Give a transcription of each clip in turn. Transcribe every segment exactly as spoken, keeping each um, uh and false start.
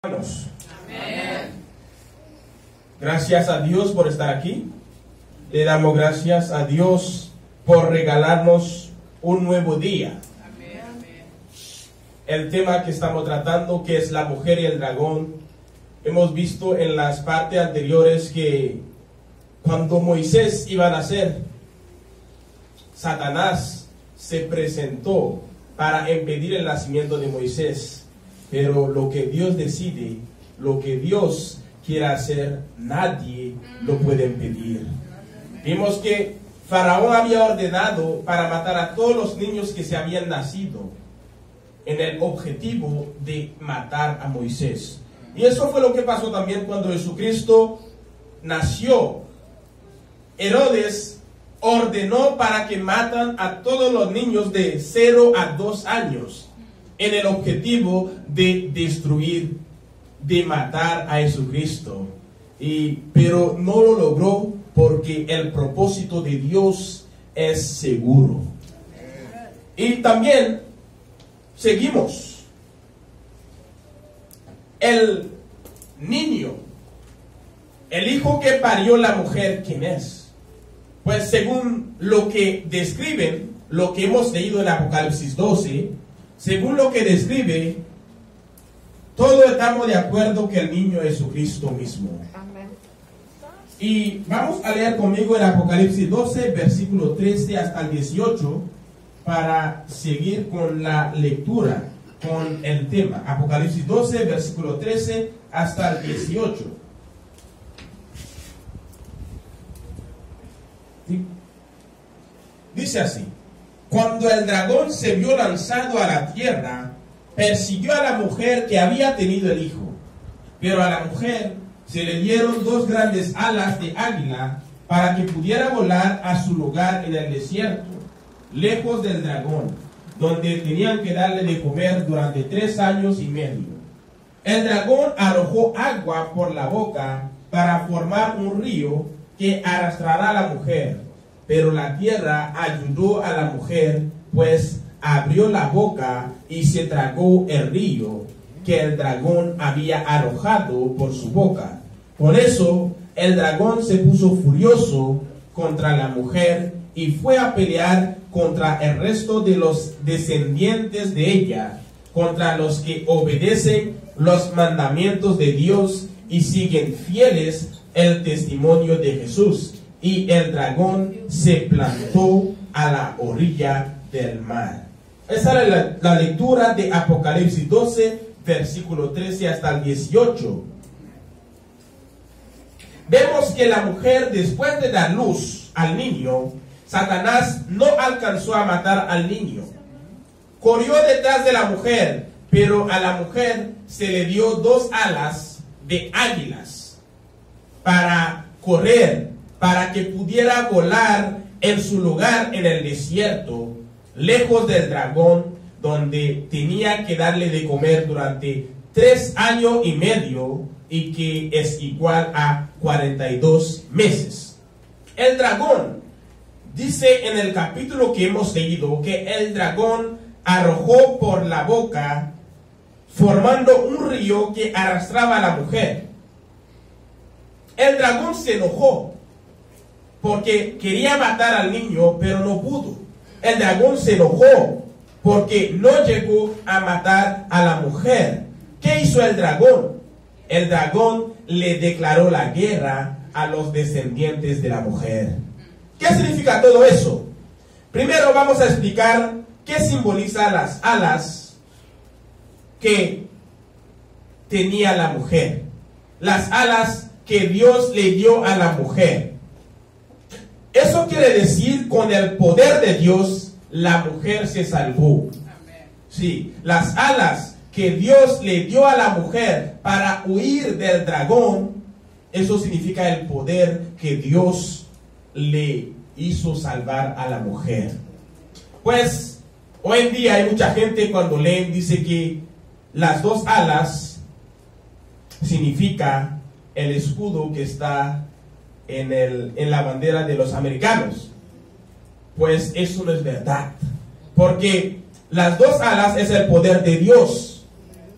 Amén. Gracias a Dios por estar aquí. Le damos gracias a Dios por regalarnos un nuevo día. Amén. El tema que estamos tratando, que es la mujer y el dragón, hemos visto en las partes anteriores que cuando Moisés iba a nacer, Satanás se presentó para impedir el nacimiento de Moisés. Pero lo que Dios decide, lo que Dios quiere hacer, nadie lo puede impedir. Vimos que Faraón había ordenado para matar a todos los niños que se habían nacido en el objetivo de matar a Moisés. Y eso fue lo que pasó también cuando Jesucristo nació. Herodes ordenó para que matan a todos los niños de cero a dos años. En el objetivo de destruir, de matar a Jesucristo. Y, pero no lo logró porque el propósito de Dios es seguro. Y también seguimos. El niño, el hijo que parió la mujer, ¿quién es? Pues según lo que describen, lo que hemos leído en Apocalipsis doce, según lo que describe, todos estamos de acuerdo que el niño es Jesucristo mismo. Amén. Y vamos a leer conmigo en Apocalipsis doce, versículo trece hasta el dieciocho, para seguir con la lectura, con el tema. Apocalipsis doce, versículo trece hasta el dieciocho. ¿Sí? Dice así: cuando el dragón se vio lanzado a la tierra, persiguió a la mujer que había tenido el hijo. Pero a la mujer se le dieron dos grandes alas de águila para que pudiera volar a su lugar en el desierto, lejos del dragón, donde tenían que darle de comer durante tres años y medio. El dragón arrojó agua por la boca para formar un río que arrastrará a la mujer. Pero la tierra ayudó a la mujer, pues abrió la boca y se tragó el río que el dragón había arrojado por su boca. Por eso el dragón se puso furioso contra la mujer y fue a pelear contra el resto de los descendientes de ella, contra los que obedecen los mandamientos de Dios y siguen fieles el testimonio de Jesús. Y el dragón se plantó a la orilla del mar. Esa es la, la lectura de Apocalipsis doce, versículo trece hasta el dieciocho. Vemos que la mujer, después de dar luz al niño, Satanás no alcanzó a matar al niño. Corrió detrás de la mujer, pero a la mujer se le dio dos alas de águilas para correr, para que pudiera volar en su lugar en el desierto, lejos del dragón, donde tenía que darle de comer durante tres años y medio, y que es igual a cuarenta y dos meses. El dragón, dice en el capítulo que hemos leído, que el dragón arrojó por la boca, formando un río que arrastraba a la mujer. El dragón se enojó, porque quería matar al niño, pero no pudo. El dragón se enojó porque no llegó a matar a la mujer. ¿Qué hizo el dragón? El dragón le declaró la guerra a los descendientes de la mujer. ¿Qué significa todo eso? Primero vamos a explicar qué simboliza las alas que tenía la mujer. Las alas que Dios le dio a la mujer. Eso quiere decir, con el poder de Dios, la mujer se salvó. Sí, las alas que Dios le dio a la mujer para huir del dragón, eso significa el poder que Dios le hizo salvar a la mujer. Pues, hoy en día hay mucha gente, cuando leen, dice que las dos alas significa el escudo que está En, el, en la bandera de los americanos. Pues eso no es verdad, porque las dos alas es el poder de Dios.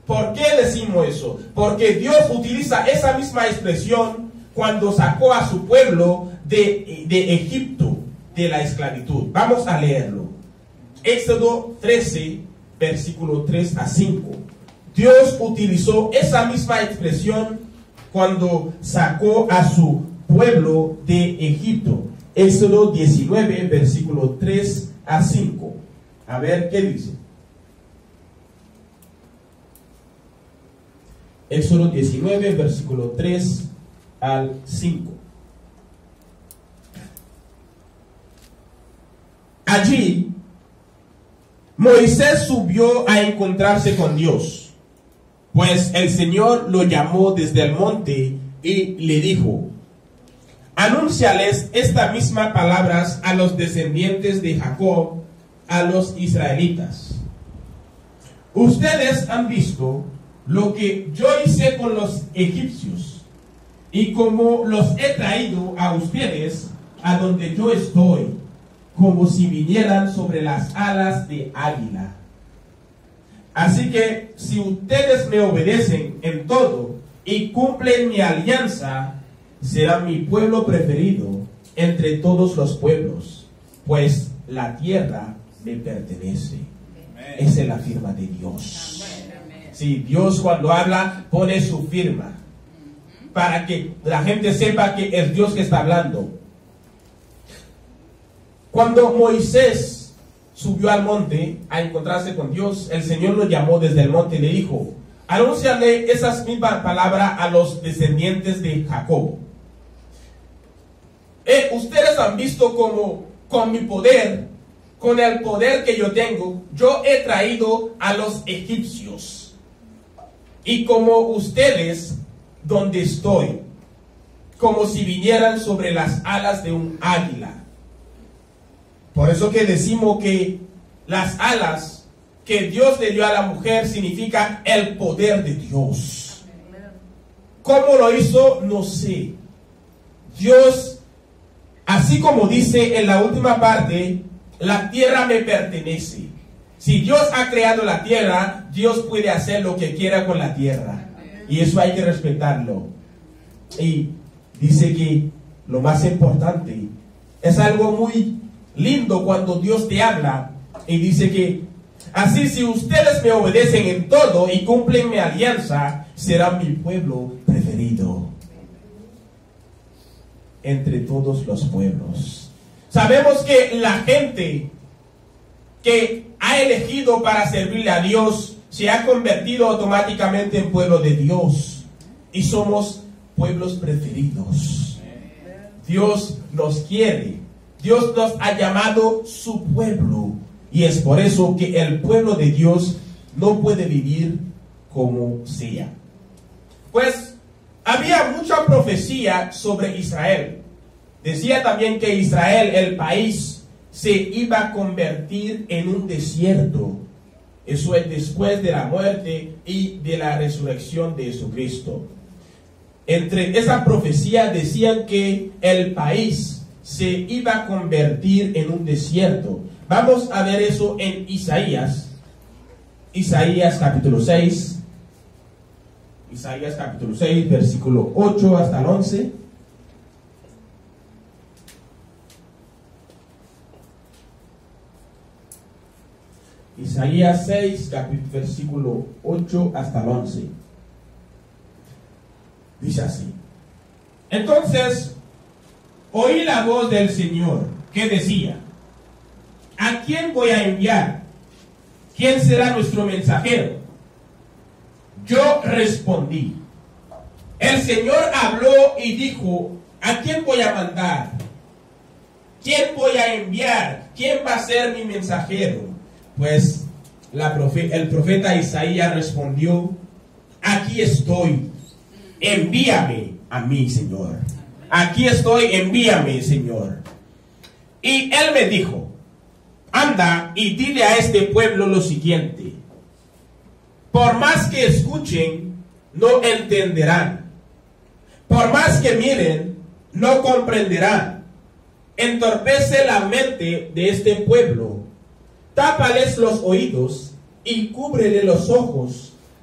¿Por qué decimos eso? Porque Dios utiliza esa misma expresión cuando sacó a su pueblo de, de Egipto, de la esclavitud. Vamos a leerlo. Éxodo trece, versículo tres a cinco. Dios utilizó esa misma expresión cuando sacó a su pueblo de Egipto. Éxodo diecinueve, versículo tres a cinco. A ver qué dice. Éxodo diecinueve, versículo tres al cinco. Allí, Moisés subió a encontrarse con Dios, pues el Señor lo llamó desde el monte y le dijo: anúnciales estas mismas palabras a los descendientes de Jacob, a los israelitas. Ustedes han visto lo que yo hice con los egipcios, y como los he traído a ustedes a donde yo estoy, como si vinieran sobre las alas de águila. Así que si ustedes me obedecen en todo y cumplen mi alianza, será mi pueblo preferido entre todos los pueblos, pues la tierra me pertenece. Amén. Esa es la firma de Dios. Sí, Dios cuando habla pone su firma para que la gente sepa que es Dios que está hablando. Cuando Moisés subió al monte a encontrarse con Dios, el Señor lo llamó desde el monte y le dijo: anúnciale esas mismas palabras a los descendientes de Jacob. Eh, ustedes han visto como con mi poder, con el poder que yo tengo, yo he traído a los egipcios. Y como ustedes, donde estoy, como si vinieran sobre las alas de un águila. Por eso que decimos que las alas que Dios le dio a la mujer significa el poder de Dios. ¿Cómo lo hizo? No sé. Dios, así como dice en la última parte, la tierra me pertenece. Si Dios ha creado la tierra, Dios puede hacer lo que quiera con la tierra. Y eso hay que respetarlo. Y dice que lo más importante es algo muy lindo cuando Dios te habla y dice que así si ustedes me obedecen en todo y cumplen mi alianza, será mi pueblo preferido entre todos los pueblos. Sabemos que la gente que ha elegido para servirle a Dios se ha convertido automáticamente en pueblo de Dios y somos pueblos preferidos. Dios nos quiere. Dios nos ha llamado su pueblo y es por eso que el pueblo de Dios no puede vivir como sea. Pues había mucha profecía sobre Israel. Decía también que Israel, el país, se iba a convertir en un desierto. Eso es después de la muerte y de la resurrección de Jesucristo. Entre esa profecía decían que el país se iba a convertir en un desierto. Vamos a ver eso en Isaías. Isaías capítulo seis. Isaías capítulo seis, versículo ocho hasta el once. Isaías seis, versículo ocho hasta el once. Dice así: entonces oí la voz del Señor que decía: ¿a quién voy a enviar? ¿Quién será nuestro mensajero? Yo respondí: el Señor habló y dijo: ¿a quién voy a mandar? ¿Quién voy a enviar? ¿Quién va a ser mi mensajero? Pues la profe- el profeta Isaías respondió: aquí estoy, envíame a mí, Señor. Aquí estoy, envíame, Señor. Y él me dijo: anda y dile a este pueblo lo siguiente: por más que escuchen, no entenderán. Por más que miren, no comprenderán. Entorpece la mente de este pueblo. Tápales los oídos y cúbrele los ojos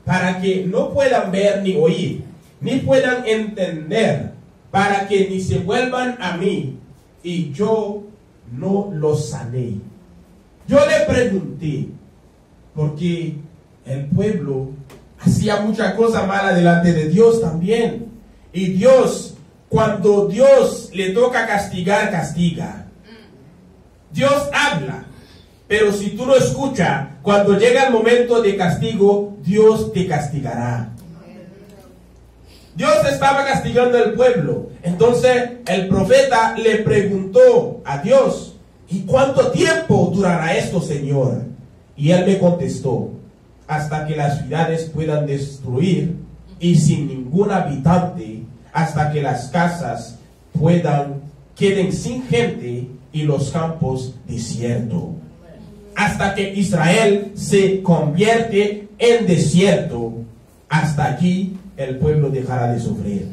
para que no puedan ver ni oír, ni puedan entender, para que ni se vuelvan a mí, y yo no los sané. Yo le pregunté, porque el pueblo hacía mucha cosa mala delante de Dios también. Y Dios, cuando Dios le toca castigar, castiga. Dios habla, pero si tú no escuchas, cuando llega el momento de castigo, Dios te castigará. Dios estaba castigando al pueblo. Entonces el profeta le preguntó a Dios, ¿y cuánto tiempo durará esto, Señor? Y él me contestó, hasta que las ciudades puedan destruir y sin ningún habitante, hasta que las casas puedan queden sin gente y los campos desiertos, hasta que Israel se convierte en desierto. Hasta allí el pueblo dejará de sufrir.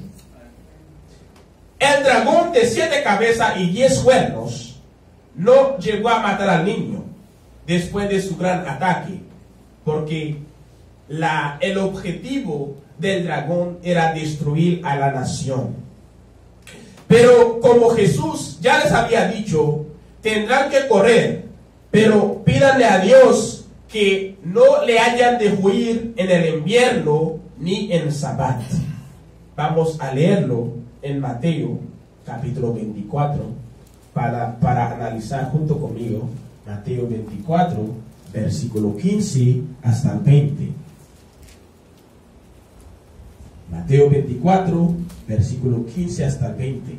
El dragón de siete cabezas y diez cuernos no llegó a matar al niño después de su gran ataque, porque la, el objetivo del dragón era destruir a la nación. Pero como Jesús ya les había dicho, tendrán que correr, pero pídanle a Dios que no le hayan de huir en el invierno ni en Sabbat. Vamos a leerlo en Mateo capítulo veinticuatro para, para analizar junto conmigo. Mateo veinticuatro, versículo quince hasta el veinte. Mateo veinticuatro, versículo quince hasta el veinte.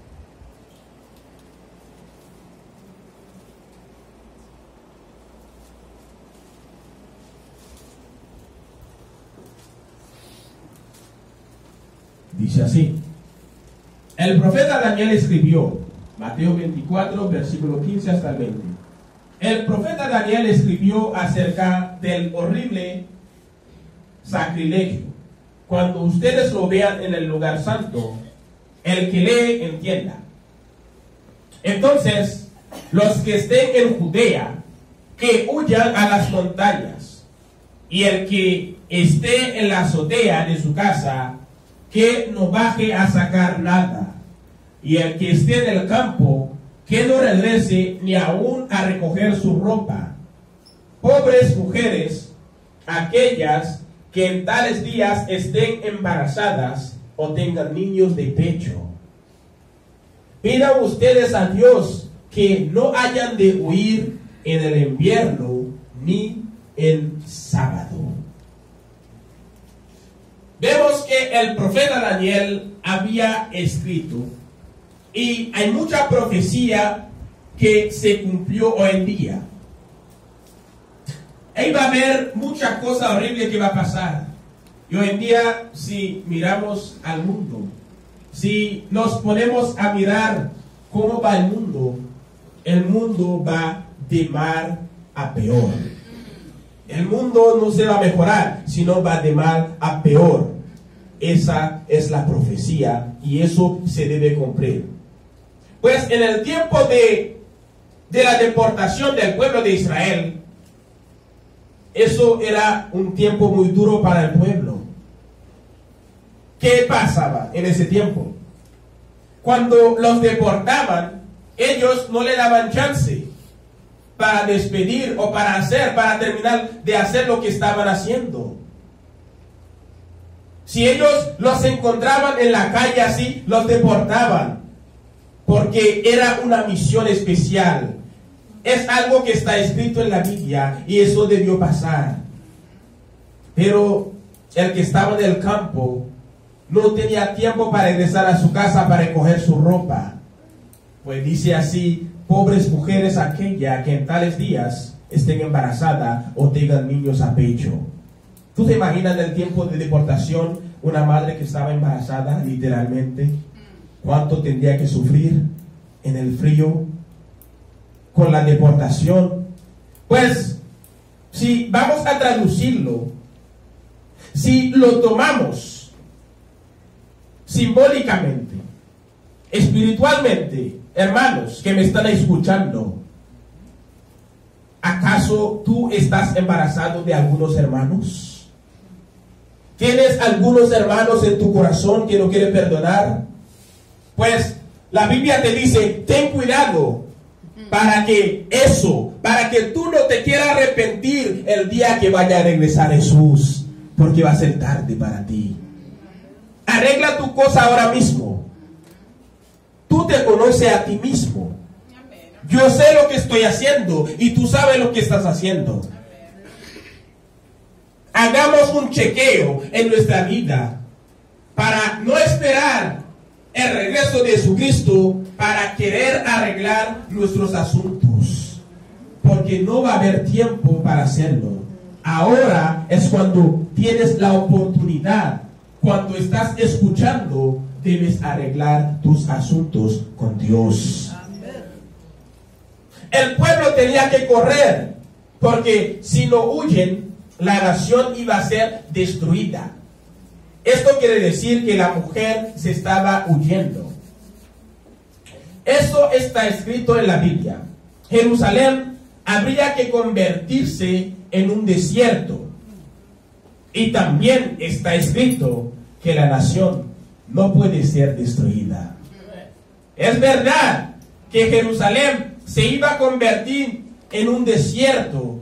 Dice así: el profeta Daniel escribió, Mateo veinticuatro, versículo quince hasta el veinte. El profeta Daniel escribió acerca del horrible sacrilegio. Cuando ustedes lo vean en el lugar santo, el que lee entienda. Entonces, los que estén en Judea, que huyan a las montañas, y el que esté en la azotea de su casa, que no baje a sacar nada, y el que esté en el campo, que no regrese ni aún a recoger su ropa. Pobres mujeres, aquellas que en tales días estén embarazadas o tengan niños de pecho. Pidan ustedes a Dios que no hayan de huir en el invierno ni en sábado. Vemos que el profeta Daniel había escrito, y hay mucha profecía que se cumplió hoy en día. Ahí va a haber mucha cosa horrible que va a pasar. Y hoy en día, si miramos al mundo, si nos ponemos a mirar cómo va el mundo, el mundo va de mal a peor. El mundo no se va a mejorar, sino va de mal a peor. Esa es la profecía y eso se debe cumplir. Pues en el tiempo de, de la deportación del pueblo de Israel, eso era un tiempo muy duro para el pueblo. ¿Qué pasaba en ese tiempo? Cuando los deportaban, ellos no le daban chance para despedir o para hacer, para terminar de hacer lo que estaban haciendo. Si ellos los encontraban en la calle así, los deportaban, porque era una misión especial. Es algo que está escrito en la Biblia y eso debió pasar. Pero el que estaba en el campo no tenía tiempo para regresar a su casa para recoger su ropa. Pues dice así: pobres mujeres aquella que en tales días estén embarazadas o tengan niños a pecho. ¿Tú te imaginas en el tiempo de deportación una madre que estaba embarazada literalmente? ¿Cuánto tendría que sufrir en el frío con la deportación? Pues, si vamos a traducirlo, si lo tomamos simbólicamente, espiritualmente, hermanos que me están escuchando, ¿acaso tú estás embarazado de algunos hermanos? ¿Tienes algunos hermanos en tu corazón que no quieren perdonar? Pues la Biblia te dice, ten cuidado para que eso, para que tú no te quieras arrepentir el día que vaya a regresar Jesús, porque va a ser tarde para ti. Arregla tu cosa ahora mismo. Tú te conoces a ti mismo. Yo sé lo que estoy haciendo y tú sabes lo que estás haciendo. Hagamos un chequeo en nuestra vida para no esperar el regreso de Jesucristo para querer arreglar nuestros asuntos, porque no va a haber tiempo para hacerlo. Ahora es cuando tienes la oportunidad. Cuando estás escuchando, debes arreglar tus asuntos con Dios. El pueblo tenía que correr, porque si no huyen, la nación iba a ser destruida. Esto quiere decir que la mujer se estaba huyendo. Eso está escrito en la Biblia. Jerusalén habría que convertirse en un desierto. Y también está escrito que la nación no puede ser destruida. Es verdad que Jerusalén se iba a convertir en un desierto,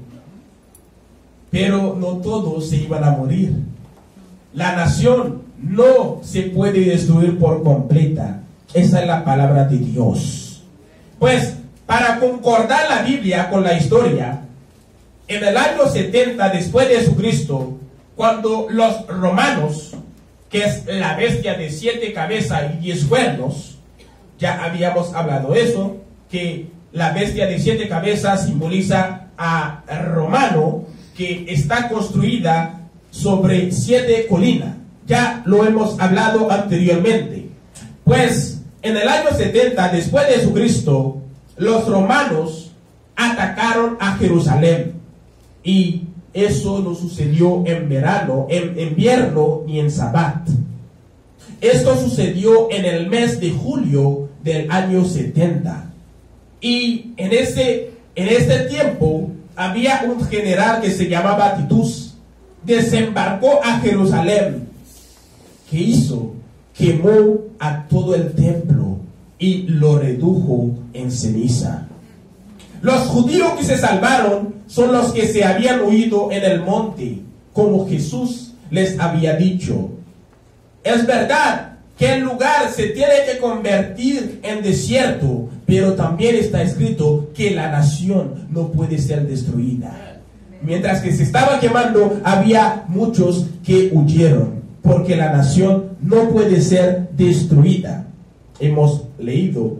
pero no todos se iban a morir. La nación no se puede destruir por completa. Esa es la palabra de Dios. Pues, para concordar la Biblia con la historia, en el año setenta después de Jesucristo, cuando los romanos, que es la bestia de siete cabezas y diez cuernos, ya habíamos hablado de eso, que la bestia de siete cabezas simboliza a Romano, que está construida sobre siete colinas. Ya lo hemos hablado anteriormente. Pues en el año setenta después de Jesucristo, los romanos atacaron a Jerusalén. Y eso no sucedió en verano, en invierno ni en sabbat. Esto sucedió en el mes de julio del año setenta. Y en ese, en este tiempo había un general que se llamaba Titus. Desembarcó a Jerusalén. ¿Qué hizo? Quemó a todo el templo y lo redujo en ceniza. Los judíos que se salvaron son los que se habían huido en el monte, como Jesús les había dicho. Es verdad que el lugar se tiene que convertir en desierto, pero también está escrito que la nación no puede ser destruida. Mientras que se estaba quemando, había muchos que huyeron, porque la nación no puede ser destruida. Hemos leído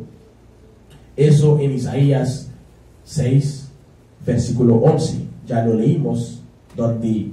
eso en Isaías seis, versículo once. Ya lo leímos, donde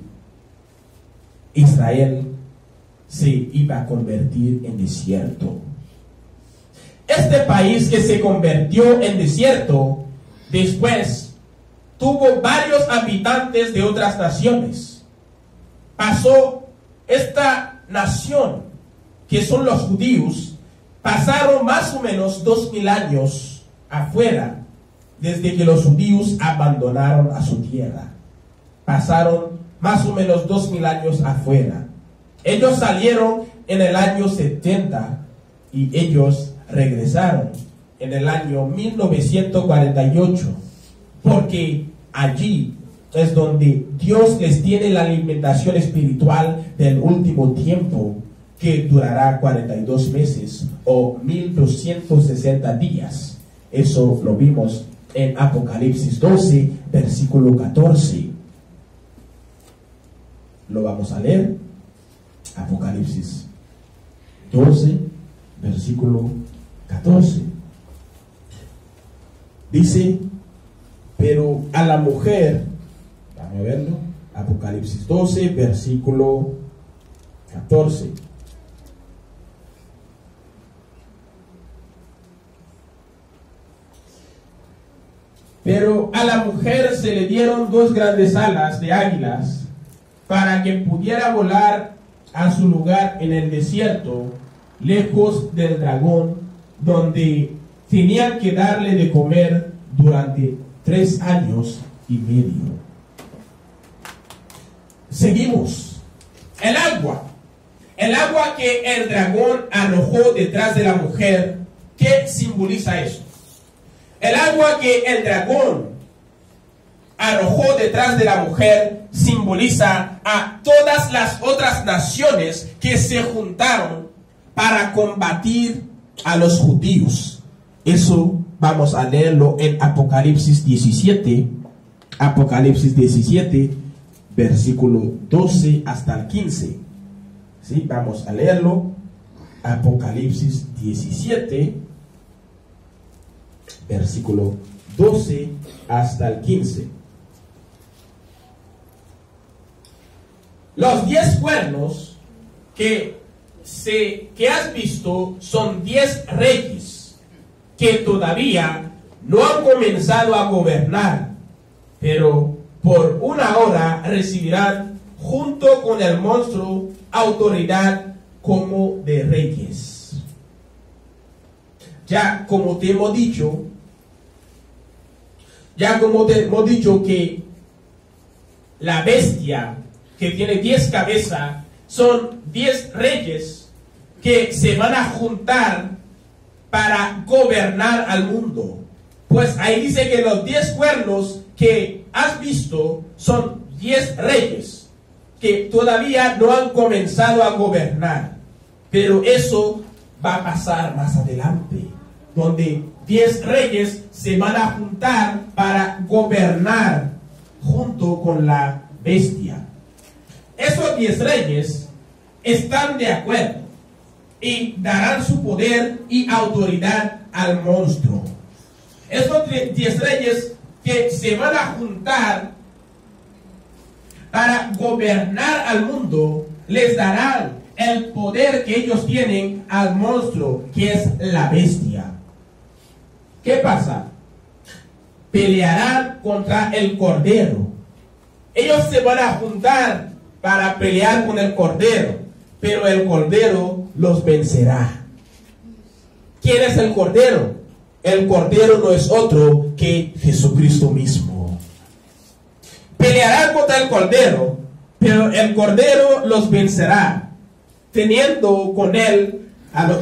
Israel se iba a convertir en desierto. Este país que se convirtió en desierto, después tuvo varios habitantes de otras naciones. Pasó esta nación, que son los judíos, pasaron más o menos dos mil años afuera, desde que los judíos abandonaron a su tierra. Pasaron más o menos dos mil años afuera. Ellos salieron en el año setenta y ellos regresaron en el año mil novecientos cuarenta y ocho. Porque allí es donde Dios les tiene la alimentación espiritual del último tiempo, que durará cuarenta y dos meses o mil doscientos sesenta días. Eso lo vimos en Apocalipsis doce, versículo catorce. Lo vamos a leer. Apocalipsis doce, versículo catorce. Dice: pero a la mujer, vamos a verlo, Apocalipsis doce, versículo catorce. Pero a la mujer se le dieron dos grandes alas de águilas para que pudiera volar a su lugar en el desierto, lejos del dragón, donde tenían que darle de comer durante tres años y medio. Seguimos. El agua. El agua que el dragón arrojó detrás de la mujer. ¿Qué simboliza eso? El agua que el dragón arrojó detrás de la mujer simboliza a todas las otras naciones que se juntaron para combatir a los judíos. Eso vamos a leerlo en Apocalipsis diecisiete. Apocalipsis diecisiete, versículo doce hasta el quince. ¿Sí? Vamos a leerlo. Apocalipsis diecisiete, versículo doce hasta el quince. Los diez cuernos que, se, que has visto son diez reyes que todavía no han comenzado a gobernar, pero por una hora recibirán junto con el monstruo autoridad como de reyes. Ya como te hemos dicho, ya como te hemos dicho que la bestia que tiene diez cabezas son diez reyes que se van a juntar para gobernar al mundo. Pues ahí dice que los diez cuernos que has visto son diez reyes que todavía no han comenzado a gobernar, pero eso va a pasar más adelante, donde diez reyes se van a juntar para gobernar junto con la bestia. Esos diez reyes están de acuerdo y darán su poder y autoridad al monstruo. Esos diez reyes que se van a juntar para gobernar al mundo, les darán el poder que ellos tienen al monstruo, que es la bestia. ¿Qué pasa? Pelearán contra el cordero. Ellos se van a juntar para pelear con el cordero, pero el cordero los vencerá. ¿Quién es el cordero? El cordero no es otro que Jesucristo mismo. Pelearán contra el cordero, pero el cordero los vencerá, teniendo con él a los,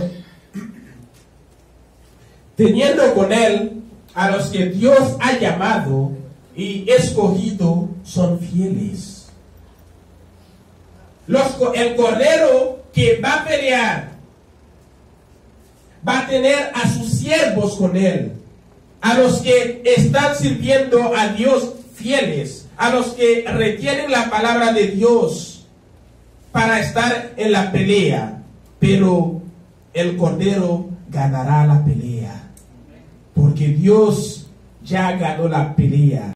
teniendo con él a los que Dios ha llamado y escogido son fieles. Los, el cordero que va a pelear va a tener a sus siervos con él, a los que están sirviendo a Dios fieles, a los que retienen la palabra de Dios para estar en la pelea. Pero el cordero ganará la pelea, porque Dios ya ganó la pelea.